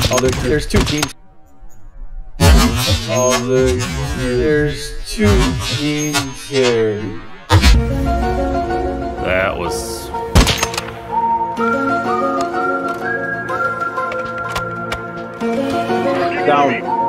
Oh, there's two teams. Oh, there's two teams here. That was... Down.